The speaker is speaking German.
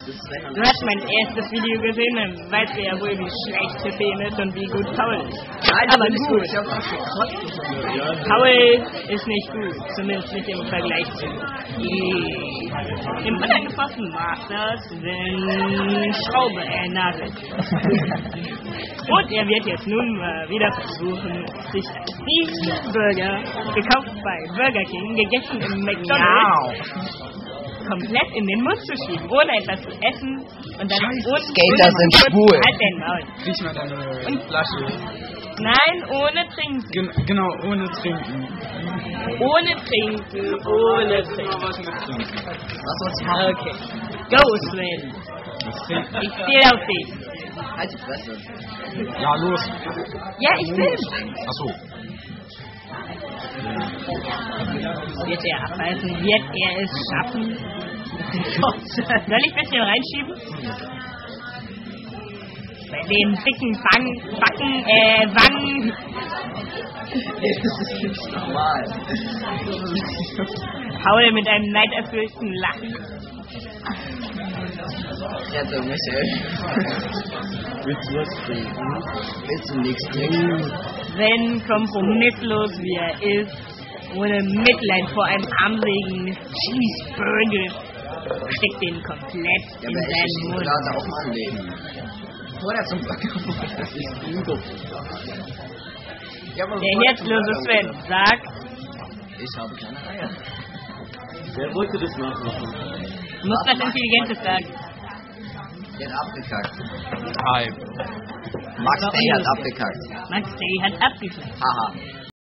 Du hast mein erstes Video gesehen, dann weißt du ja wohl, wie schlecht Finn ist und wie gut Paul ist. Nein, aber gut. gut. Ich hab auch gekotzt. Paul ist nicht gut, zumindest nicht im Vergleich zu im unangefossenen Masters, wenn Schraube nagelt. Und er wird jetzt nun mal wieder versuchen, sich Cheeseburger, gekauft bei Burger King, gegessen im McDonald's, komplett in den Mund zu schieben, ohne etwas zu essen und dann Skater sind schwul. Halt den Maul. Riech mal deine Flasche. Nein, ohne Trinken. Genau, ohne Trinken. Ohne Trinken, ohne Trinken. Was mit Trinken? Was soll's machen? Okay. Go, Sven. Ich stehe auf dich. Halt die Fresse. Ja, los. Ja, ich will. Achso. Wird er abreißen? Wird er es schaffen? Soll ich ein bisschen reinschieben? Bei den dicken Wangen. Das ist nicht normal. Paul mit einem neiderfüllten Lachen. Rette Michael. Willst du was trinken? Willst du nichts trinken? Sven, kompromisslos wie er ist, ohne Mitleid vor einem armseligen Cheeseburger, steckt den komplett Ja, in aber seinen ich Mund. gerade auch mal leben. Oder zum Burger. Das ist gut. Ja, aber Der herzlose Sven sagt, ich habe keine Eier. Wer wollte das nachmachen? du musst was Intelligentes sagen. Der hat abgekackt. Hi. Max Day hat abgekackt. Max Day hat abgekackt. Haha.